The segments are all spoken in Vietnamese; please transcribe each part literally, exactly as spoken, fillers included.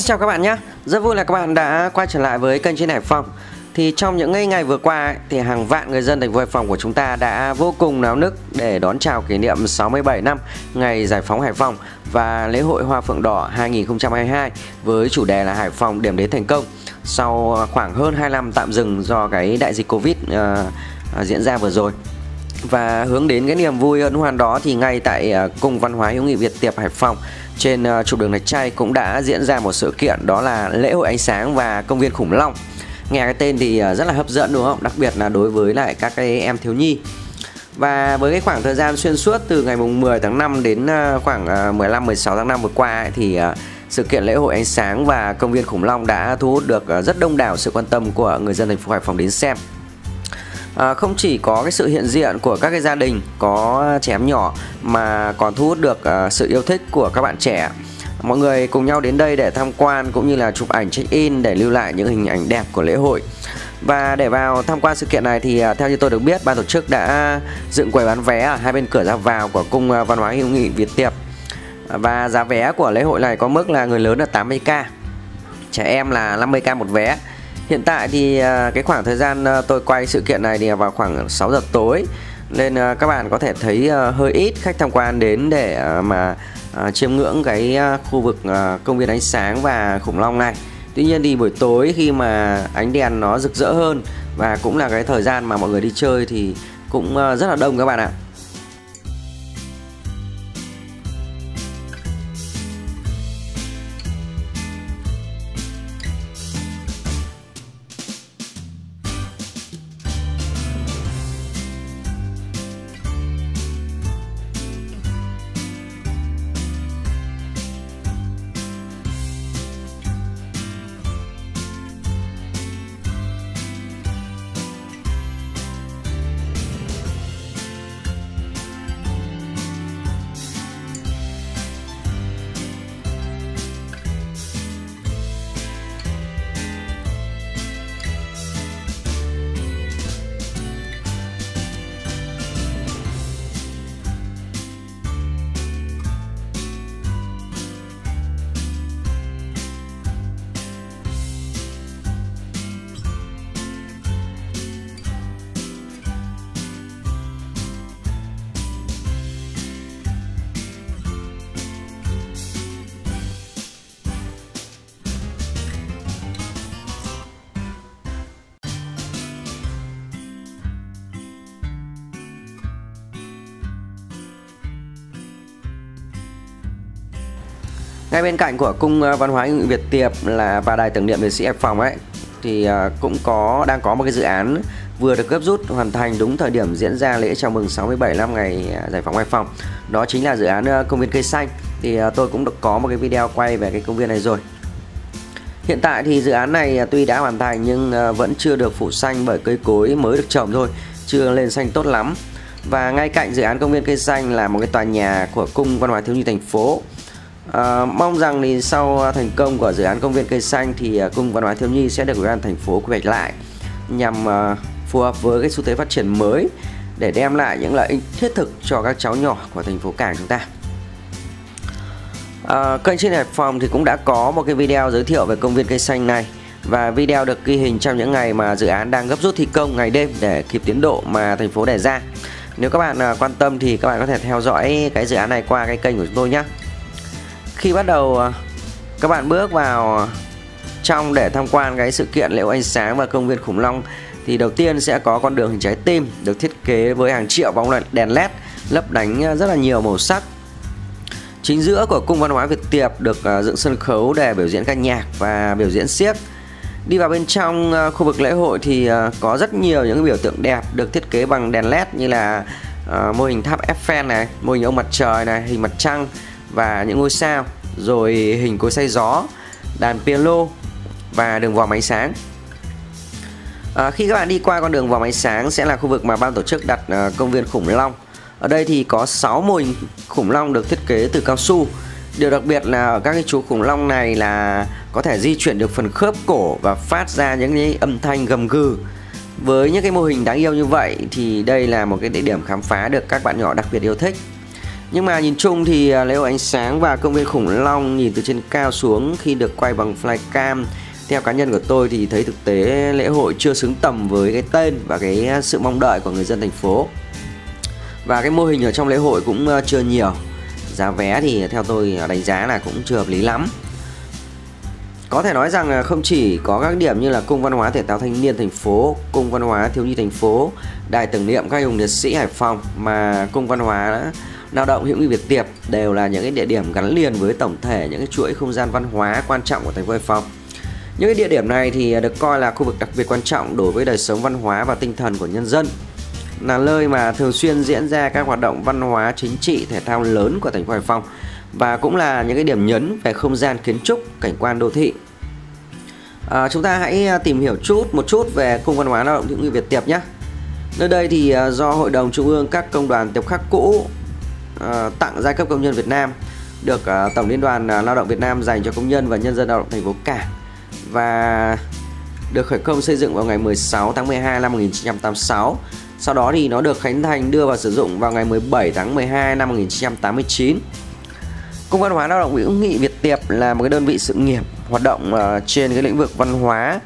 Xin chào các bạn nhé. Rất vui là các bạn đã quay trở lại với kênh trên Hải Phòng. Thì trong những ngày, ngày vừa qua ấy, thì hàng vạn người dân thành phố Hải Phòng của chúng ta đã vô cùng náo nức để đón chào kỷ niệm sáu mươi bảy năm ngày giải phóng Hải Phòng và lễ hội Hoa Phượng Đỏ hai nghìn không trăm hai mươi hai với chủ đề là Hải Phòng điểm đến thành công sau khoảng hơn hai năm tạm dừng do cái đại dịch Covid uh, uh, diễn ra vừa rồi. Và hướng đến cái niềm vui hân hoan đó thì ngay tại uh, Cung Văn hóa Hữu nghị Việt Tiệp Hải Phòng trên uh, trục đường Lạch Tray cũng đã diễn ra một sự kiện, đó là lễ hội ánh sáng và công viên khủng long. Nghe cái tên thì uh, rất là hấp dẫn đúng không? Đặc biệt là đối với lại các cái em thiếu nhi. Và với cái khoảng thời gian xuyên suốt từ ngày mười tháng năm đến uh, khoảng uh, mười lăm mười sáu tháng năm vừa qua ấy, thì uh, sự kiện lễ hội ánh sáng và công viên khủng long đã thu hút được uh, rất đông đảo sự quan tâm của người dân thành phố Hải Phòng đến xem. À, không chỉ có cái sự hiện diện của các cái gia đình có trẻ em nhỏ mà còn thu hút được uh, sự yêu thích của các bạn trẻ. Mọi người cùng nhau đến đây để tham quan cũng như là chụp ảnh check-in để lưu lại những hình ảnh đẹp của lễ hội. Và để vào tham quan sự kiện này thì uh, theo như tôi được biết, ban tổ chức đã dựng quầy bán vé ở hai bên cửa ra vào của Cung uh, Văn hóa Hữu nghị Việt Tiệp. Và giá vé của lễ hội này có mức là người lớn là tám mươi k, trẻ em là năm mươi k một vé. Hiện tại thì cái khoảng thời gian tôi quay sự kiện này thì vào khoảng sáu giờ tối, nên các bạn có thể thấy hơi ít khách tham quan đến để mà chiêm ngưỡng cái khu vực công viên ánh sáng và khủng long này. Tuy nhiên thì buổi tối khi mà ánh đèn nó rực rỡ hơn và cũng là cái thời gian mà mọi người đi chơi thì cũng rất là đông các bạn ạ. Ngay bên cạnh của Cung Văn hóa Hữu nghị Việt Tiệp là và đài tưởng niệm liệt sĩ Hải Phòng ấy thì cũng có đang có một cái dự án vừa được gấp rút hoàn thành đúng thời điểm diễn ra lễ chào mừng sáu mươi bảy năm ngày giải phóng Hải Phòng. Đó chính là dự án công viên cây xanh. Thì tôi cũng được có một cái video quay về cái công viên này rồi. Hiện tại thì dự án này tuy đã hoàn thành nhưng vẫn chưa được phủ xanh bởi cây cối mới được trồng thôi, chưa lên xanh tốt lắm. Và ngay cạnh dự án công viên cây xanh là một cái tòa nhà của Cung Văn hóa Thiếu nhi thành phố. À, mong rằng thì sau thành công của dự án công viên cây xanh thì uh, Cung Văn hóa Thiếu nhi sẽ được ủy ban thành phố quy hoạch lại nhằm uh, phù hợp với cái xu thế phát triển mới để đem lại những lợi ích thiết thực cho các cháu nhỏ của thành phố Cảng chúng ta. À, kênh trên Hải Phòng thì cũng đã có một cái video giới thiệu về công viên cây xanh này, và video được ghi hình trong những ngày mà dự án đang gấp rút thi công ngày đêm để kịp tiến độ mà thành phố đề ra. Nếu các bạn uh, quan tâm thì các bạn có thể theo dõi cái dự án này qua cái kênh của chúng tôi nhé. Khi bắt đầu các bạn bước vào trong để tham quan cái sự kiện lễ hội ánh sáng và công viên khủng long thì đầu tiên sẽ có con đường hình trái tim được thiết kế với hàng triệu bóng đèn led lấp lánh rất là nhiều màu sắc. Chính giữa của Cung Văn hóa Việt Tiệp được dựng sân khấu để biểu diễn ca nhạc và biểu diễn xiếc. Đi vào bên trong khu vực lễ hội thì có rất nhiều những biểu tượng đẹp được thiết kế bằng đèn led như là uh, mô hình tháp Eiffel này, mô hình ông mặt trời này, hình mặt trăng và những ngôi sao, rồi hình cối xay gió, đàn piano và đường vòm ánh sáng. À, khi các bạn đi qua con đường vòm ánh sáng sẽ là khu vực mà ban tổ chức đặt uh, công viên khủng long. Ở đây thì có sáu mô hình khủng long được thiết kế từ cao su. Điều đặc biệt là ở các cái chú khủng long này là có thể di chuyển được phần khớp cổ và phát ra những cái âm thanh gầm gừ. Với những cái mô hình đáng yêu như vậy thì đây là một cái địa điểm khám phá được các bạn nhỏ đặc biệt yêu thích. Nhưng mà nhìn chung thì lễ hội ánh sáng và công viên khủng long nhìn từ trên cao xuống khi được quay bằng flycam, theo cá nhân của tôi thì thấy thực tế lễ hội chưa xứng tầm với cái tên và cái sự mong đợi của người dân thành phố. Và cái mô hình ở trong lễ hội cũng chưa nhiều. Giá vé thì theo tôi đánh giá là cũng chưa hợp lý lắm. Có thể nói rằng không chỉ có các điểm như là Cung Văn hóa Thể thao Thanh niên thành phố, Cung Văn hóa Thiếu nhi thành phố, Đài tưởng niệm các anh hùng liệt sĩ Hải Phòng, mà Cung Văn hóa Lao động hữu nghị Việt Tiệp đều là những cái địa điểm gắn liền với tổng thể những cái chuỗi không gian văn hóa quan trọng của thành phố Hải Phòng. Những cái địa điểm này thì được coi là khu vực đặc biệt quan trọng đối với đời sống văn hóa và tinh thần của nhân dân, là nơi mà thường xuyên diễn ra các hoạt động văn hóa, chính trị, thể thao lớn của thành phố Hải Phòng, và cũng là những cái điểm nhấn về không gian kiến trúc, cảnh quan đô thị. À, chúng ta hãy tìm hiểu chút một chút về Cung Văn hóa Lao động hữu nghị Việt Tiệp nhé. Nơi đây thì do Hội đồng Trung ương các công đoàn Tiệp Khắc cũ à, tặng giai cấp công nhân Việt Nam, được à, Tổng Liên đoàn Lao động Việt Nam dành cho công nhân và nhân dân lao động thành phố Cảng, và được khởi công xây dựng vào ngày mười sáu tháng mười hai năm một nghìn chín trăm tám mươi sáu. Sau đó thì nó được khánh thành đưa vào sử dụng vào ngày mười bảy tháng mười hai năm một nghìn chín trăm tám mươi chín. Cung Văn hóa Lao động hữu nghị Việt Tiệp là một cái đơn vị sự nghiệp hoạt động uh, trên cái lĩnh vực văn hóa,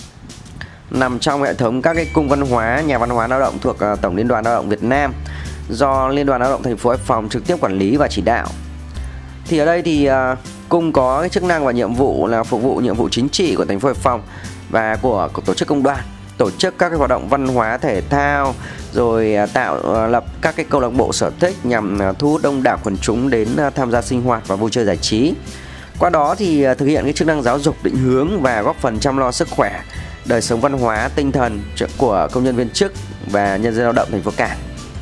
nằm trong hệ thống các cái cung văn hóa, nhà văn hóa lao động thuộc uh, Tổng Liên đoàn Lao động Việt Nam, do Liên đoàn Lao động thành phố Hải Phòng trực tiếp quản lý và chỉ đạo. Thì ở đây thì uh, cung có cái chức năng và nhiệm vụ là phục vụ nhiệm vụ chính trị của thành phố Hải Phòng và của, của tổ chức công đoàn, tổ chức các cái hoạt động văn hóa thể thao, rồi tạo lập các cái câu lạc bộ sở thích nhằm thu hút đông đảo quần chúng đến tham gia sinh hoạt và vui chơi giải trí. Qua đó thì thực hiện cái chức năng giáo dục định hướng và góp phần chăm lo sức khỏe, đời sống văn hóa, tinh thần của công nhân viên chức và nhân dân lao động thành phố Cảng.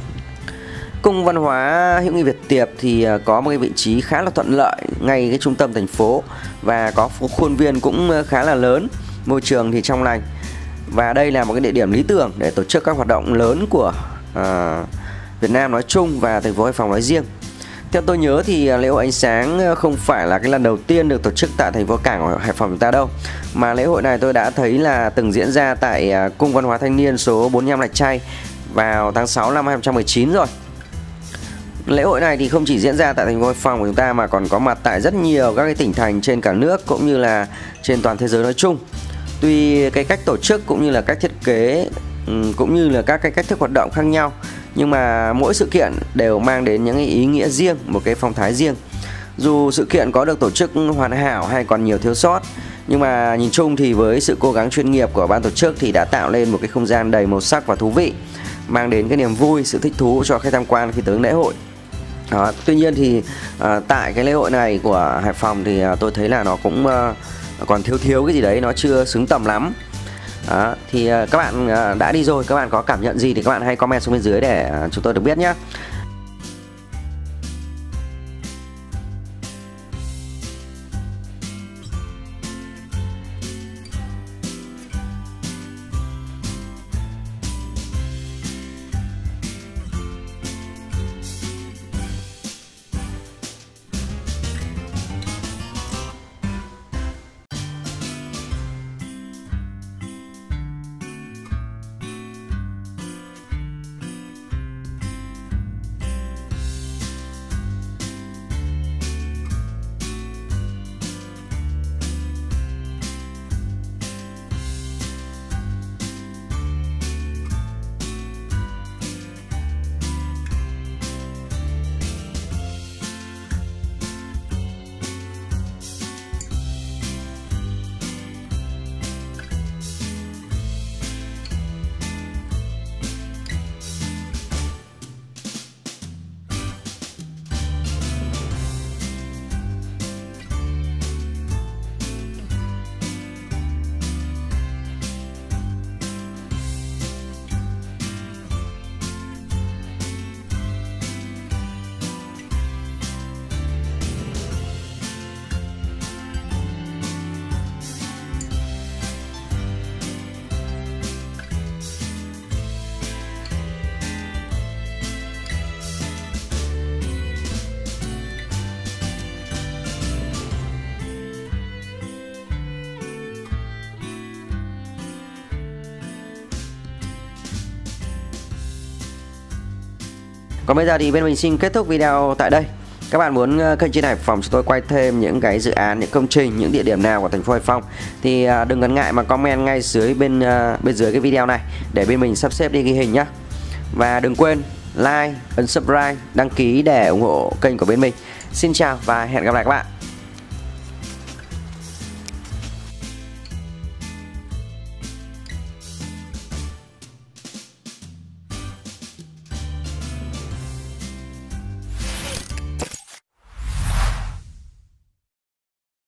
Cung Văn hóa hữu nghị Việt Tiệp thì có một cái vị trí khá là thuận lợi ngay cái trung tâm thành phố và có khuôn viên cũng khá là lớn, môi trường thì trong lành. Và đây là một cái địa điểm lý tưởng để tổ chức các hoạt động lớn của uh, Việt Nam nói chung và thành phố Hải Phòng nói riêng. Theo tôi nhớ thì lễ hội ánh sáng không phải là cái lần đầu tiên được tổ chức tại thành phố Cảng ở Hải Phòng chúng ta đâu, mà lễ hội này tôi đã thấy là từng diễn ra tại Cung Văn hóa Thanh niên số bốn mươi lăm Lạch Tray vào tháng sáu năm hai nghìn không trăm mười chín rồi. Lễ hội này thì không chỉ diễn ra tại thành phố Hải Phòng của chúng ta mà còn có mặt tại rất nhiều các cái tỉnh thành trên cả nước cũng như là trên toàn thế giới nói chung. Tuy cái cách tổ chức cũng như là cách thiết kế cũng như là các cái cách thức hoạt động khác nhau, nhưng mà mỗi sự kiện đều mang đến những ý nghĩa riêng, một cái phong thái riêng. Dù sự kiện có được tổ chức hoàn hảo hay còn nhiều thiếu sót, nhưng mà nhìn chung thì với sự cố gắng chuyên nghiệp của ban tổ chức thì đã tạo lên một cái không gian đầy màu sắc và thú vị, mang đến cái niềm vui, sự thích thú cho khách tham quan khi tới lễ hội. Đó, tuy nhiên thì à, tại cái lễ hội này của Hải Phòng thì à, tôi thấy là nó cũng à, còn thiếu thiếu cái gì đấy, nó chưa xứng tầm lắm. Đó, thì à, các bạn à, đã đi rồi, các bạn có cảm nhận gì thì các bạn hãy comment xuống bên dưới để à, chúng tôi được biết nhé. Còn bây giờ thì bên mình xin kết thúc video tại đây. Các bạn muốn kênh trên Hải Phòng chúng tôi quay thêm những cái dự án, những công trình, những địa điểm nào của thành phố Hải Phòng thì đừng ngần ngại mà comment ngay dưới bên bên dưới cái video này để bên mình sắp xếp đi ghi hình nhá. Và đừng quên like, ấn subscribe, đăng ký để ủng hộ kênh của bên mình. Xin chào và hẹn gặp lại các bạn.